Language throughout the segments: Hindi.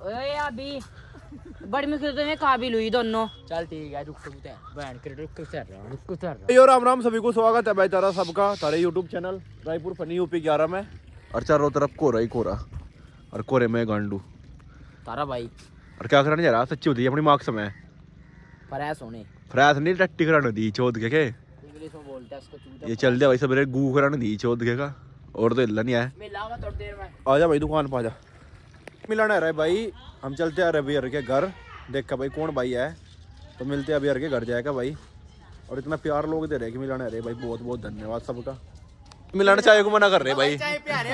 ओए अभी बड़ी मुश्किल से काबिल हुई दोनों। चल ठीक है, रुक यो राम राम सभी को, स्वागत है भाई तारा सबका तारे YouTube channel Raipur funny UP 11 में। और चारों तरफ कोरा ही कोरा और कोरे में गांडू तारा भाई। और क्या कराने जा रहा? सच्ची होती है अपनी मार्क्स में फ्रेश होने, फ्रेश नहीं टट्टी कराने दी चौथ के इंग्लिश में बोलते हैं इसको। ये चल दिया भाई सवेरे गू कराने दी चौथ के का, और तो हिला नहीं है। मिलाऊंगा थोड़ी देर में। आजा भाई दुकान पर आजा, मिलाना है भाई। हम चलते हैं रवियर के घर, देख का भाई कौन भाई है, तो मिलते हैं रवियर के घर जाएगा भाई। और इतना प्यार लोग दे रहे कि मिलाना है भाई, बहुत बहुत धन्यवाद सबका। मिलाना चाय को मना कर रहे भाई,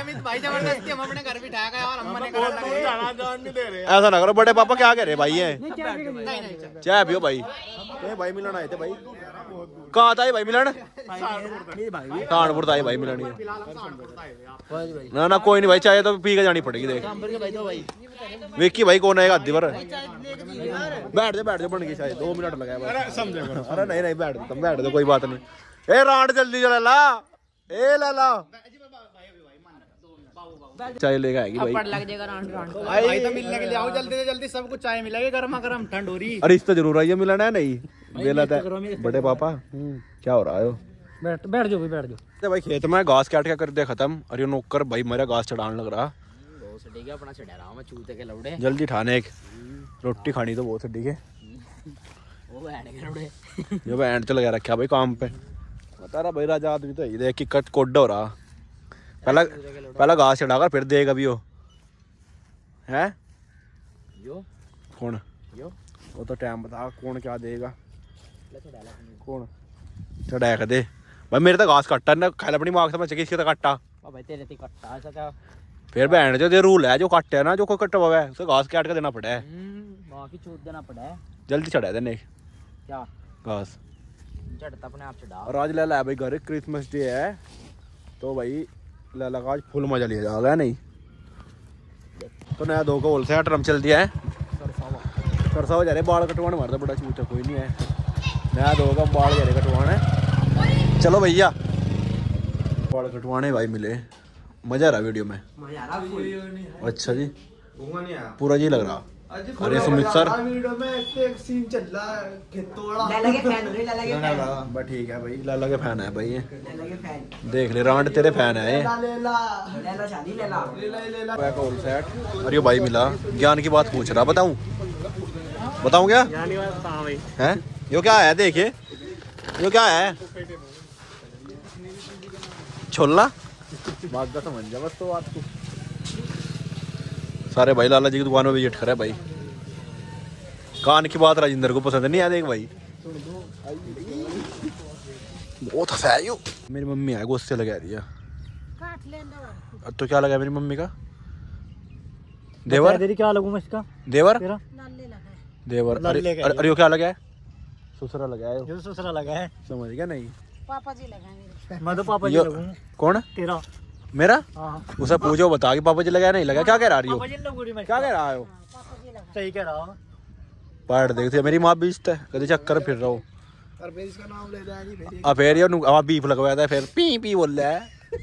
ऐसा ना करो। बड़े पापा क्या कह रहे भाई है, चाय पियो भाई। भाई मिलन आए थे भाई, कहाँ था भाई मिलन? कानपुर था भाई मिलन। ना कोई नहीं भाई, चाय तो पी के जानी पड़ेगी। देख विक्की भाई कौन आएगा आधी बार? बैठ जा बन गई चाय, 2 मिनट लगाया। अरे नहीं बैठ तुम बैठ दो, कोई बात नहीं। ए रांड जल्दी चला ला, ए लाला चाय लेके आएगी भाई। लग जाएगा रांड भाई तो मिलने के लिए आओ जल्दी से जल्दी, सबको चाय मिलेगी गर्मा गर्म ठंड हो रही। अरे इस तो जरूर आई है मिलाना है नहीं बेला था। बड़े पापा क्या हो रहा है? बैठ जाओ भाई, बैठ जाओ भाई। खेत में घास काट के कर दे खत्म, और ये नौकर भाई मेरा घास चढ़ाने लग रहा। अपना चढ़ा रहा हूं मैं चूते के लौड़े। जल्दी ठाने एक रोटी खानी तो बहुत ठीक है। वो बैंड के लौड़े ये बैंड तो लगा रखा भाई काम पे। बता रहा भाई राजा आदमी तो देख कि कट कोड हो रहा। पहला घास चढ़ाकर फिर देगा भी हो है यो कौन यो। वो तो टाइम बता कौन क्या देगा, कौन चढ़ाया कर दे भाई। मेरे तो घास कट्टा ना खाल अपनी मार्क्स में किसके तो कट्टा भाई, तेरे ते कट्टा ऐसा क्या? फिर बैंड जो दे रूल है, जो काटे है ना, जो कोई कट्टा हुआ है उसे घास काट के देना पड़ा है। वहाँ की चूत देना पड़ा है। जल्दी चढ़ा देने क्या घास चढ़ता अपने आप चढ़ा। और आज लाला है भाई घर, क्रिसमस डे है तो भाई लाला का आज फुल मजा लिया जाएगा। नहीं तो नया 2 का होल से ड्रम चल दिया है। सरसा हो जा रहे बाल कटवाने, मारता बड़ा चूचा कोई नहीं है। नया 2 का बाल जा रहे कटवाने। चलो भैया बाल कटवाने भाई मिले, मजा आ रहा वीडियो में। अच्छा जी पूरा जी लग रहा। अरे सुमित सर वीडियो में एक सीन चल रहा है लाला के फैन हो रहे, लाला के फैन। बस ठीक है भाई, लाला के फैन है भाई ये। लाला के फैन देख ले रांड तेरे फैन है ये। लाला शादी लेला होल सेट। और ये भाई मिला, ज्ञान की बात पूछ रहा। बताऊं क्या है? यो क्या है देखिए, यो क्या है? छोला बात का समझ जा बस तो आपको। सारे भाई लाला जी की दुकान में विजिट करे भाई। कान की बात राजेंद्र को पसंद नहीं है। देख भाई बहुत हंसा है यो। मेरी मम्मी है गुस्से लगा रही है। तो क्या लगा मेरी मम्मी का? देवर क्या लगूं मैं इसका? देवर देवर अरे क्या लगा है? ससुरा लगा है। जो ससुरा लगा है, समझ गया नहीं? पापा जी लगा। मैं तो पापा जी लगूं। कौन तेरा? मेरा? हाँ। उसे पूछो बता कि पापा जी लगा नहीं लगा। क्या कह रहा हो? क्या क्या कह रहा हो? सही कह रहा हूँ। पढ़ देखते मेरी माँ बीचता है कभी चक्कर फिर रहा हूँ। इसका नाम ले जाएगी अब फिर ये बीफ लगवाया था, फिर पी पी बोल रहा है।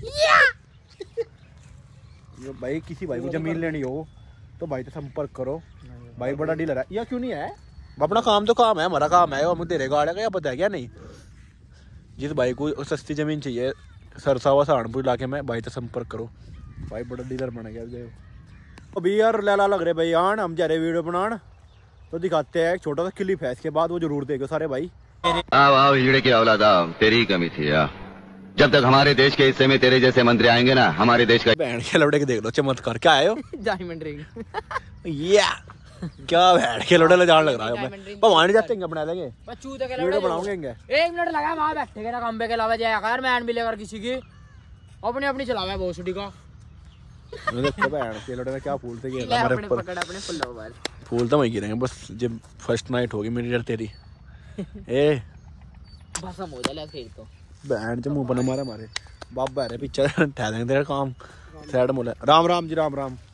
ये भाई किसी भाई को जमीन लेनी हो तो भाई तो संपर्क करो भाई, बड़ा डीलर है। या क्यों नहीं है? अपना काम तो काम है, हमारा काम है। हम तेरे गाड़े का या पता है क्या नहीं? जिस भाई को सस्ती जमीन चाहिए सरसा व सहारनपुर इलाके में भाई तो संपर्क करो भाई, बड़ा डीलर बन गया। अभी यार लाला लग रहे भाई आन, हम जा रहे वीडियो बनान तो दिखाते हैं एक छोटा सा क्लिप है। इसके बाद वो जरूर देखो सारे भाई। हीरे की औलादा तेरी ही कमी थी यार। जब तक हमारे देश के हिस्से में तेरे जैसे मंत्री आएंगे ना, हमारे देश का बहन के लौड़े के देख लो चमत्कार। क्या है डायमंड रिंग या क्या बहन के लौड़े ले जान लग रहा है। भगवान जाते हैं बना लेंगे, चूते के वीडियो बनाओगे। 1 मिनट लगा वहां बैठे के ना खंबे के अलावा जाएगा यार। मैन भी लेकर किसी की अपनी चलावा है बहुत का। देखो बहन के लौड़े में क्या फूल थे हमारे ऊपर। पकड़ अपने फूल तो वही गिरेंगे बस जब फर्स्ट नाइट होगी मेरी डर तेरी। ए भसम हो जाए फिर तो बहन जो मुंह पर मारे मारे बाबा है पीछे ठह देंगे तेरा काम साइड मोले। राम राम जी राम राम।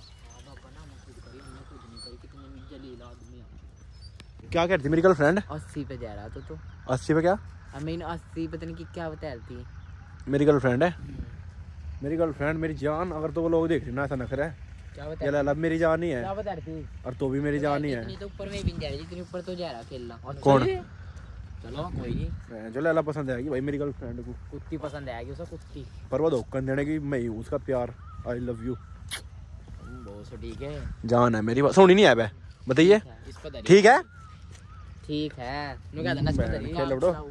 क्या कहती मेरी गर्लफ्रेंड? 80 पे जा रहा तो 80 पे क्या? आई मीन 80 पता नहीं क्या बताती मेरी गर्लफ्रेंड है। मेरी गर्लफ्रेंड मेरी जान। अगर तो वो लोग देख रहे ना ऐसा नखरा है क्या बता ये लैला मेरी जान नहीं क्या है बता रही थी और तू भी मेरी जान नहीं है। इतनी तो ऊपर में भी नहीं जा रही जितनी ऊपर तो जा रहा खेलना। कौन? चलो कोई नहीं, जो लैला पसंद आएगी भाई मेरी गर्लफ्रेंड को, कुत्ती पसंद आएगी उसे, कुत्ती। पर वो धोखा देने की मैं ही हूँ उसका प्यार। आई लव यू बहुत ठीक है, जान है मेरी। सोनी नहीं है बे, बताइए। इस पर धरी। ठीक है ठीक है, नु क्या देना इस पर धरी। खेल उठो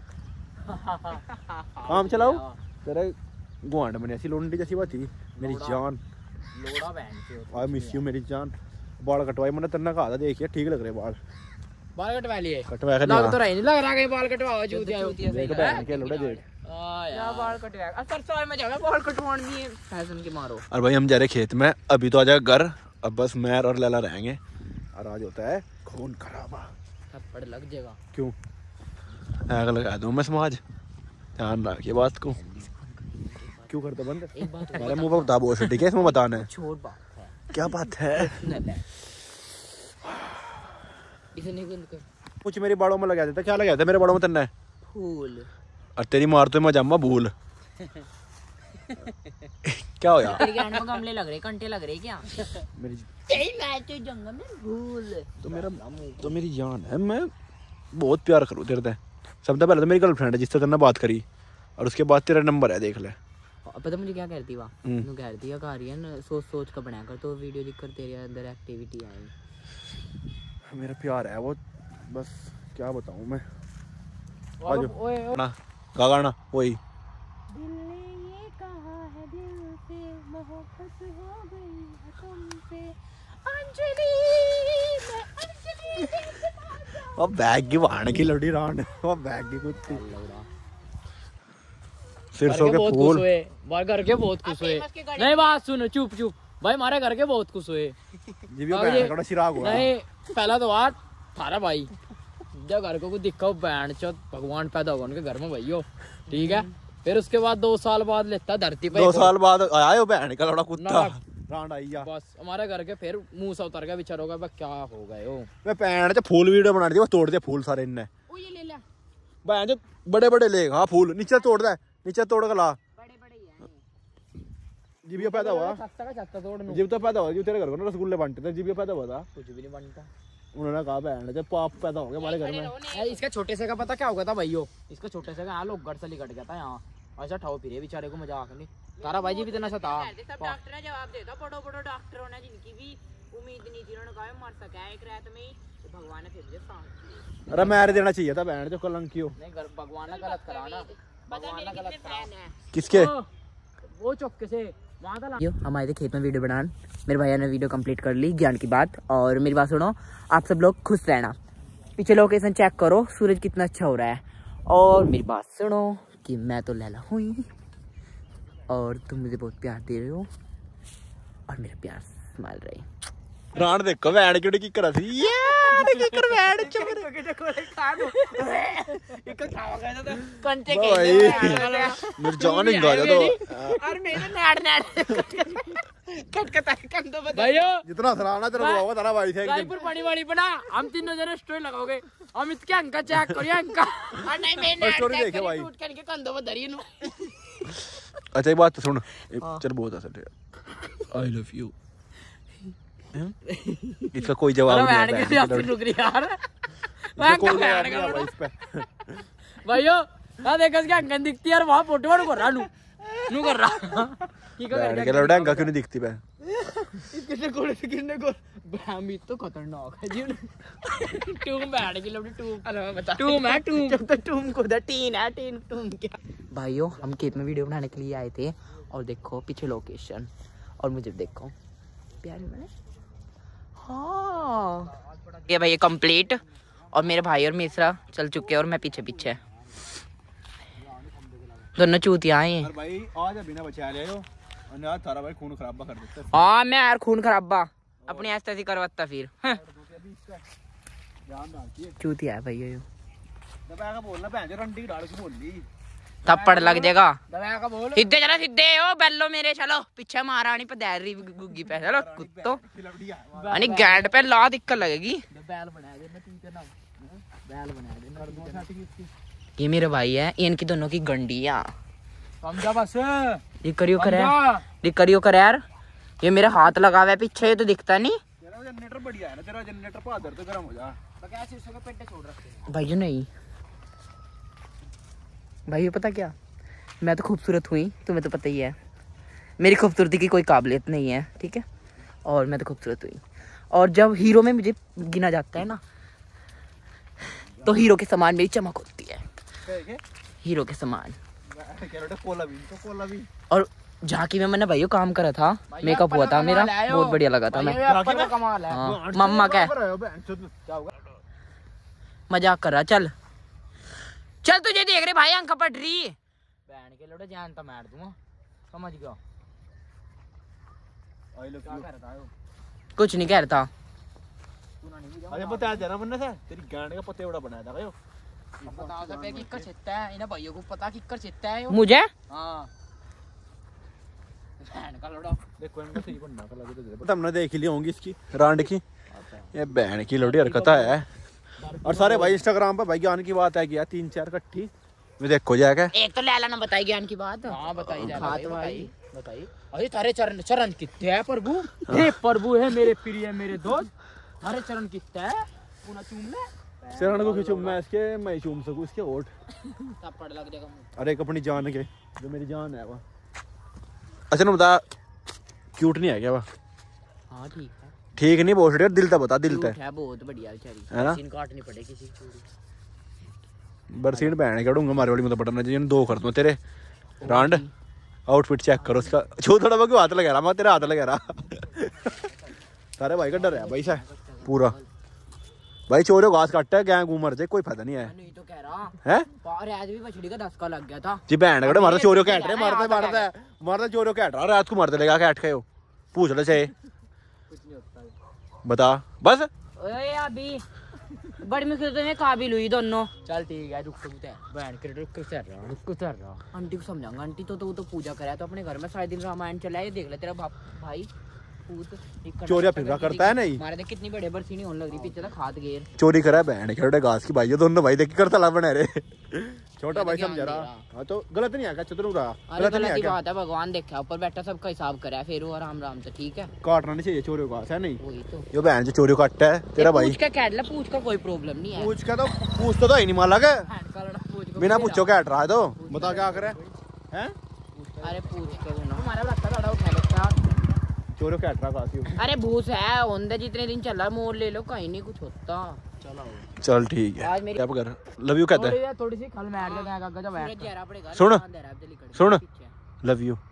काम चलाओ तेरे गुआंड बने ऐसी लोंडी जैसी बात थी मेरी जान। लोड़ा बहन के आई मिस यू मेरी जान। बाल कटवाए मैंने तन्ना कहा था, देखिए ठीक लग रहे बाल। बाल कटवा लिए? कटवाया लग तो रही नहीं, लग रहा कहीं बाल कटवाओ चूतिया। देख बहन के लोड़े देख। या बाल कटवाया सरसों में जावे बाल कटवाने भी फैशन के मारो। और भाई हम जा रहे खेत में, अभी तो आ जाएगा घर। अब बस मैं और लैला रहेंगे और आज होता है खून खराबा। थप्पड़ लग जाएगा। क्यों आग लगा दूं मैं समाज, ध्यान रख ये बात को। क्यों करते बंद? एक बात हमारे मुंह पर बता बोल ठीक है, इसमें बताना है। छोट बात है। क्या बात है? इसे नहीं बंद कर। कुछ मेरी बाड़ों में लगा देता। क्या लगा देता मेरे बाड़ों में तन्ना है? फूल। और तेरी मार तो मैं जामा भूल। क्या हो यार? तेरे के में गमले लग रहे, कंटे लग रहे क्या? मेरी तेरी मैं तो जंगल में भूल। तो मेरी जान है, मैं बहुत प्यार करूँ तेरे से। सबसे पहले तो मेरी गर्लफ्रेंड है जिससे तेरे बात करी, और उसके बाद तेरा नंबर है, देख ले। पता मुझे क्या कहती वहाँ, तू कहती है कार्य सोच सोच कर बनाया कर, तो वीडियो दिख कर तेरे अंदर एक्टिविटी आएगी। मेरा प्यार है वो, बस क्या बताऊँ मैं। ओए ना गा गाना वही। दिल ने ये कहा है दिल से मोहब्बत हो गई है तुमसे अंजलि, मैं अंजलि। वो बैग की वाण की लड़ी रान, वो बैग की कुत्ती। सिरसों के फूल बाहर घर के बहुत खुश हुए। नहीं बात सुनो, चुप चुप भाई, हमारे घर के बहुत खुश हुए। थोड़ा चिराग हुआ। नहीं पहला तो बात थारा भाई, जब घर को कुछ दिखा बैंड चौथ भगवान पैदा होगा उनके घर में भैया, ठीक है। फिर उसके बाद 2 साल बाद लेता धरती पे, 2 साल बाद आया हो बहन का लड़ा कुत्ता रांड आई जा। बस हमारे घर के फिर मुंह से उतर गया बिचारों का, क्या हो गए हो। मैं पैंट च फूल वीडियो बना दी, वो तोड़ दे फूल सारे इनने। ओ ये ले ले बहन जो बड़े बड़े ले, हाँ फूल नीचे तोड़ दे, नीचे तोड़ के ला। बड़े बड़े हैं जीबिया पैदा हुआ, जीव तो पैदा हुआ, जीव तेरे घर को रसगुल्ले बांटते थे, जीबिया पैदा हुआ था। कुछ भी नहीं बनता। उन्होंने कहा बहन जब पाप पैदा हो गया हमारे घर में। इसका छोटे से का पता क्या हो गया था भाइयों, इसका छोटे से का यहाँ लोग घर से निकट गया था, यहाँ ऐसा ठाव फिरे बेचारे को, मजाक नहीं। तारा भाई जी भी इतना सा था। सब डॉक्टर ने जवाब देता, बड़ो बड़ो डॉक्टरों ने जिनकी भी उम्मीद नहीं थी, उन्होंने कहा मर सका एक रात में ही, तो भगवान ने फिर भी सांस। अरे मार देना चाहिए था बहन जो कलंकी हो। नहीं भगवान ने गलत करा ना, भगवान ने गलत करा। किसके? वो चौके से हम आए थे खेत में वीडियो बनाने, मेरे भैया ने वीडियो कंप्लीट कर ली ज्ञान की बात। और मेरी बात सुनो, आप सब लोग खुश रहना, पीछे लोकेशन चेक करो, सूरज कितना अच्छा हो रहा है। और मेरी बात सुनो कि मैं तो लैला हुई और तुम मुझे बहुत प्यार दे रहे हो और मेरा प्यार संभाल रहे। राण देखो बहन की की कर रही यार, की कर बहन चुप कंटे के मेरी जान ही गा दो। और मेरे नाड़ नाड़ कटकटा कंदो बता भाइयों, जितना सराहना तेरा होगा तेरा भाई थे। रायपुर पानी वाली बना, हम तीनों जने स्टोरी लगाओगे, हम इसके अंका चेक करिए अंका। और नहीं मैं नाड़ स्टोरी देखे भाई टूट करके कंदो में धरी नु। अच्छा एक बात तो सुन, चल बहुत हंस रहे। I love you. इसका कोई जवाब नहीं है। रुक रही यार, इस पे भाइयों ना देखो क्या अंकन दिखती है यार, वहाँ फोटो वालों कर रहा नू कर रहा की कर लौड़ा अंगा क्यों नहीं दिखती बे? कितने को हम तो खतरनाक है जी। टूम बैठ की लौड़ी टूम, अरे बता टूम है टूम, जब तक टूम को टीन है टीन टूम क्या। भाइयों हम खेत में वीडियो बनाने के लिए आए थे और देखो पीछे लोकेशन, और मुझे देखो प्यार में। हाँ ये भाई कंप्लीट, और मेरे भाई और मिश्रा चल चुके हैं और मैं पीछे पीछे, दोनों चूतिया आए। भाई आज बिना बचा ले हो और यार थारा भाई खून खराबा कर देता है। हाँ मैं यार खून खराबा अपनी ऐसे करवाता फिर चूतिया है भैया। दबाया का बोलना भैन जो रंडी डाल के बोल ली, थप्पड़ लग जाएगा। दबाया का बोल, सीधे चलो सीधे ओ बैलो मेरे, चलो पीछे महारानी पे दैरी गुग्गी पे, चलो कुत्तो यानी गैंड पे ला दिक्कत लगेगी। बैल बना दे मैं तीन ना, बैल बना दे। ये मेरे भाई है, इनकी दोनों की गंडियां समझा बस। ये करियो कर यार, ये मेरा हाथ लगा हुआ है पीछे, ये तो दिखता नहीं। तेरा जनरेटर बढ़िया है ना, तेरा जनरेटर पादर तो गर्म हो जा। भाई नहीं भाई, पता क्या, मैं तो खूबसूरत हुई, तुम्हें तो पता ही है मेरी खूबसूरती की कोई काबिलियत नहीं है, ठीक है। और मैं तो खूबसूरत हुई, और जब हीरो में मुझे गिना जाता है ना, तो हीरो के समान मेरी चमक होती है, हीरो के समान। और झांकी में मैंने भाइयों काम करा था, मेकअप हुआ था मेरा, बहुत बढ़िया लगा था। मैं हाँ, मम्मा क्या मजाक कर रहा, चल चल, तुझे देख रहे भाई, आंख पड़ रही बहन के लोटे, जान तो मार दूंगा, समझ गया। कुछ नहीं कह रहा था। अरे बता जरा मुन्ना से, तेरी गांड का पत्ते बड़ा बनाया था भाई। बता सकते किक्कर छिटता है, इन्हें भाइयों को पता किक्कर छिटता है मुझे हाँ बहन का लोड़ा। देखो इनको सही बनना का लगे तो तुमने देख ली होंगी इसकी रांड की, ये बहन की लोड़ी हरकता है। और सारे भाई इंस्टाग्राम पे भाई ज्ञान की बात है गया 3-4 इकट्ठी में देखो जाएगा। एक तो लैला ना बताई ज्ञान की बात। हाँ बताई जा बताई। अरे तारे चरण चरण कितने है प्रभु, हे प्रभु है मेरे प्रिय मेरे दोस्त, तारे चरण कितने है, पुनः चूम ले चरण को क्यों मैं इसके, मैं चूम सकूं इसके होठ, थप्पड़ लग जाएगा। अरे एक अपनी जान के, जो मेरी जान है वह। अच्छा ना बता, क्यूट नहीं है क्या वह? हाँ ठीक है, ठीक नहीं बोल रहे, दिल तो बता, दिल तो है बहुत बढ़िया बेचारी, है ना? सीन काटनी पड़े किसी की चोरी। बरसीन बहन करूंगा मारे वाली में तो बटन चाहिए, 2 कर दूं तेरे रांड। आउटफिट चेक करो उसका, छो थोड़ा बहुत हाथ लगा रहा, मैं तेरा हाथ लगा रहा। सारे भाई का डर है भाई से पूरा, भाई चोरों घास काटता है, गैंग घूम मर जाए, कोई फायदा नहीं है। नहीं तो कह रहा हैं और आज भी मछली का धक्का लग गया था जी, बहन कड़े मारता चोरों कैट रहे, मारता चोरों कैट रहा, रात को मारते लेगा कैट के हो, पूछ ले चाहे बता बस। ओए अभी बड़ी मुश्किल से काबिल हुई दोनों। चल ठीक है, रुक बहन के रुक रहा। आंटी को समझाऊंगा, आंटी तो वो तो पूजा कराया तो अपने घर में सारे दिन रामायण चलाया, ये देख ले तेरा भाई चोरिया फिर करता है नहीं, मारे देख कितनी बड़े बरसीनी होने लग रही, पीछे तक हाथ घेर चोरी करा बहन के घास की भाई, दोनों भाई देख करता ला बने रहे। छोटा भाई समझ रहा, हाँ तो गलत नहीं है, चतुर रहा, गलत नहीं बात है, भगवान देखा ऊपर बैठा सबका हिसाब करा, फिर वो आराम आराम से ठीक है, काटना नहीं चाहिए चोरियों का, है नहीं? वही तो यो बहन जो चोरियों काटता है तेरा भाई, पूछ का काट ले, पूछ का कोई प्रॉब्लम नहीं है, पूछ तो ही नहीं माला के बिना पूछो काट रहा है, तो बता क्या करे हैं? अरे पूछ के वो ना हमारा लगता था उठा लेता, चोरियों काट रहा कासी। अरे भूस है होंदे, जितने दिन चल रहा मोड़ ले लो, कहीं नहीं कुछ होता। चल ठीक है, आज मेरी क्या कर लव यू कहता है, थोड़ी सी खल मार ले गया जब बैठ सुन लव यू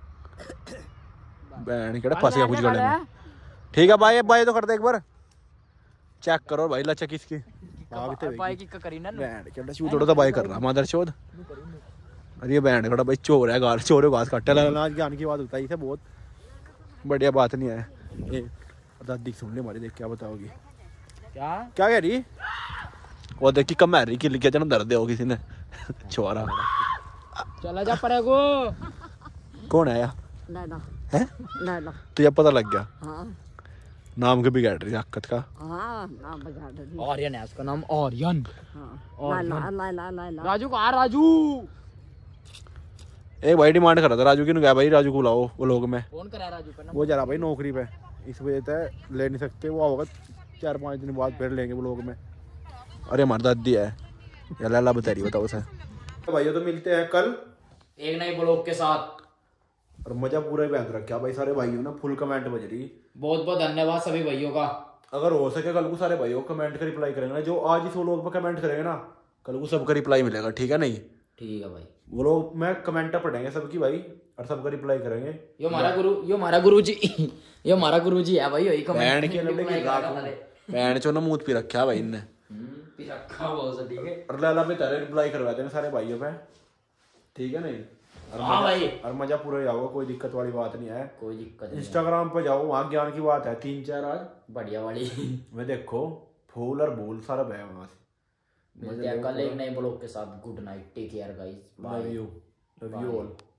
बहन केड़ा फंस गया कुछ गले में। ठीक है भाई, बाय तो कर दे एक बार, चेक करो भाई लचक इसकी भाई की करी ना बहन केड़ा शूट थोड़ा बाय कर रहा मादर चोद। अरे ये बहन केड़ा भाई चोर है, गाल चोर घास काटे लगा, ज्ञान की बात होता है, इसे बहुत बढ़िया बात नहीं है ये। दादी सुन ले हमारी, देख क्या बताओगी, क्या कह रही? वो देख की कम रही, किल क्या जन्म दर्द हो किसी ने छोरा। चला जा पड़ेगो, कौन है यार? नैना है नैना, तुझे पता लग गया? हाँ नाम के बिगाड़ रही हरकत का। हाँ नाम बजा दे, आर्यन है उसका नाम, आर्यन। हाँ नैना राजू कहाँ? राजू एक भाई डिमांड कर रहा था, राजू की गया भाई, राजू को लाओ वो लोग में। फोन करा राजू का, वो जा रहा भाई नौकरी पे, इस वजह से ले नहीं सकते, वो होगा 4-5 दिन बाद फिर लेंगे वो लोग में। अरे हमारी दादी है या लाला बता रही, बताओ उसे। तो भाइयों तो मिलते हैं कल एक नए ब्लॉग के साथ, और मजा पूरा ही बैंड रखा भाई, सारे भाइयों ने फुल कमेंट बज रही। बहुत बहुत धन्यवाद सभी भाइयों का। अगर हो सके कल को सारे भाइयों कमेंट का रिप्लाई करेंगे, जो आज इस लोग पर कमेंट करेंगे ना, कल को सबका रिप्लाई मिलेगा, ठीक है नहीं? ठीक है भाई, वो लोग मैं कमेंट पढ़ेंगे सबकी भाई, और सबका रिप्लाई करेंगे। यो हमारा गुरुजी यो हमारा गुरुजी है भाई, यही बैंड के बैंड चो ना मुंह पी रखा भाई इनने, रखा बहुत ठीक है। और लाला पे तारे रिप्लाई करवा देंगे सारे भाइयों पे, ठीक है नहीं? हाँ भाई, और मजा पूरा ही आओगे, कोई दिक्कत वाली बात नहीं है, कोई दिक्कत नहीं। इंस्टाग्राम पे जाओ, वहाँ ज्ञान की बात है 3-4 आज बढ़िया वाली मैं देखो फूल और भूल सारा बह वहां से। मिलते हैं कल एक नए ब्लॉग के साथ। Good night, take care guys, love you all.